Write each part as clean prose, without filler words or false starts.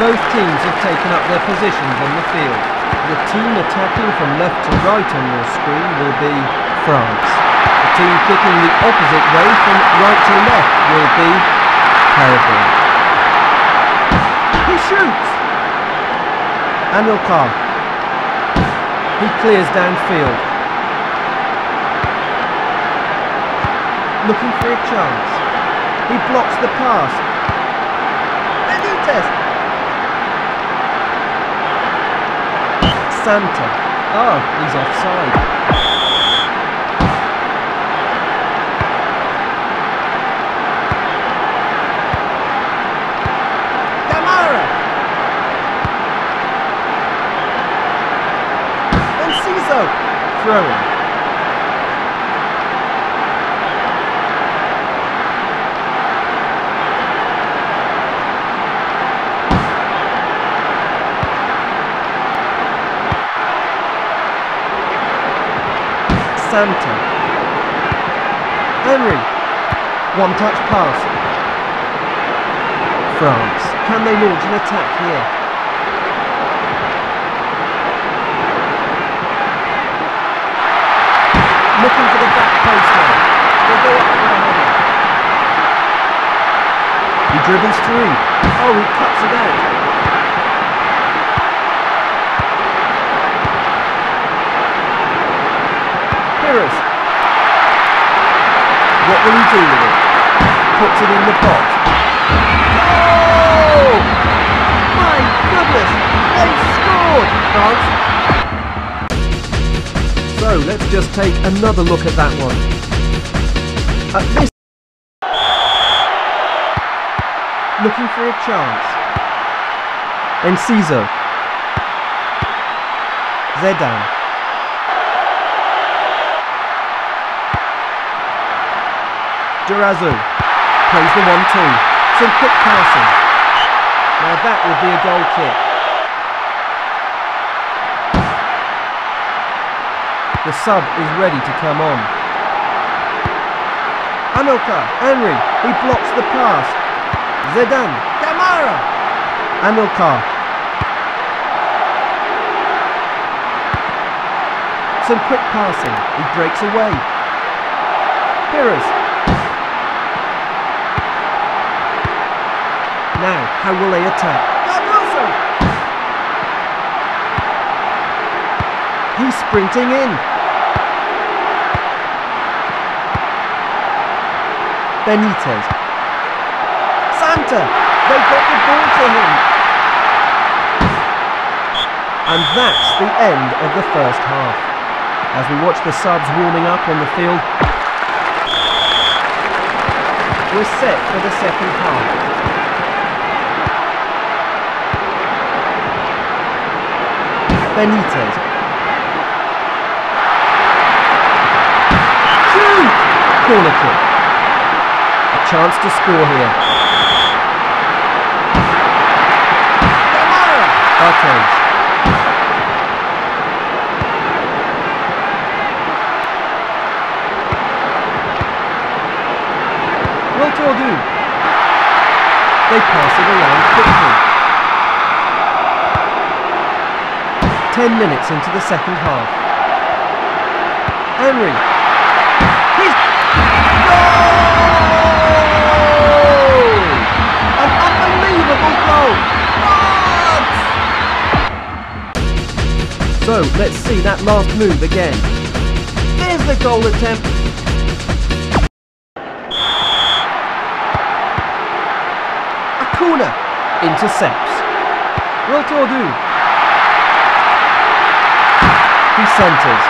Both teams have taken up their positions on the field. The team attacking from left to right on your screen will be France. The team kicking the opposite way from right to left will be Paraguay. He shoots! Anilcar. He clears downfield. Looking for a chance. He blocks the pass. Benitez. Santa. Oh, he's offside. Camara. Enciso. Throwing. Santa. Henry. One-touch pass. France. Can they launch an attack here? Looking for the back post now. They go up for a header. He dribbles through. Oh, he cuts it out. What will he do with it? Puts it in the box. Oh! My goodness! They've scored, France! So let's just take another look at that one. At this, looking for a chance. Enciso. Zidane. Durazo plays the 1-2. Some quick passing. Now that would be a goal kick. The sub is ready to come on. Anilcar, Henry, he blocks the pass. Zidane, Camara. Anilcar. Some quick passing. He breaks away. Pires. Now, how will they attack? Cardoso! He's sprinting in. Benitez. Santa! They got the ball to him. And that's the end of the first half. As we watch the subs warming up on the field, we're set for the second half. Benitez. Shoot! Corner kick. A chance to score here. Camara! Barthez. Wiltordu. They pass it around quickly. 10 minutes into the second half. Henry. He's... Goal! An unbelievable goal! France! So, let's see that last move again. There's the goal attempt. Acuna intercepts. Wiltordu. He centres.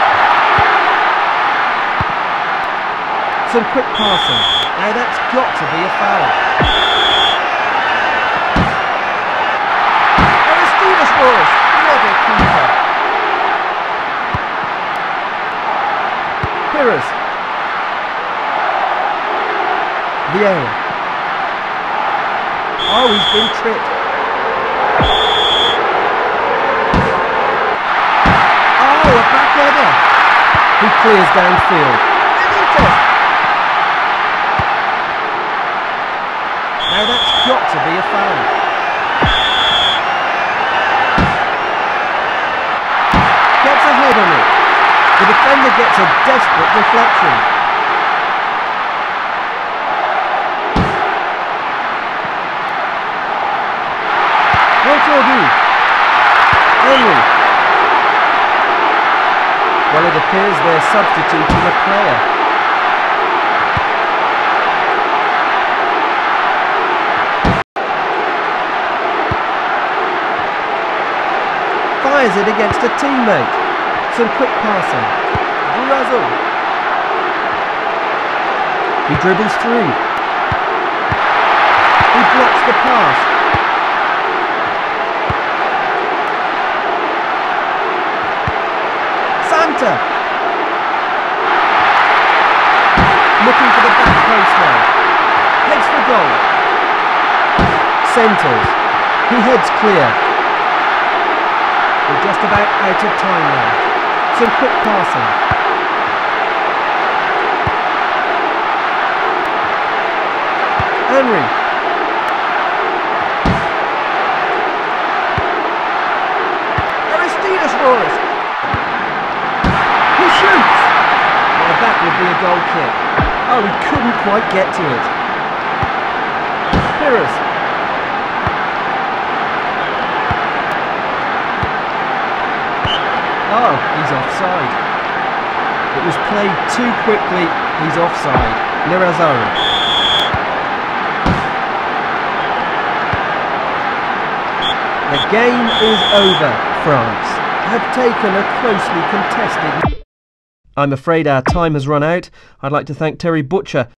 Some quick passing. Now that's got to be a foul. Aristides scores. What a keeper. Pires. Vieira. Oh, he's been tripped. He clears downfield. Benitez. Now that's got to be a foul. deflection. Montordu. Henry. Well, it appears they're substituting a player. Fires it against a teammate. Some quick passing. Durazo. He dribbles through. He blocks the pass. Santa. Looking for the back post now. Heads for goal. Centres. He heads clear. We're just about out of time now. Some quick passing. Henry. Aristides Royce. He shoots. Well, that would be a goal kick. Oh, he couldn't quite get to it. Pires. Oh, he's offside. It was played too quickly. He's offside. Nirazzurri. The game is over. France have taken a closely contested... I'm afraid our time has run out. I'd like to thank Terry Butcher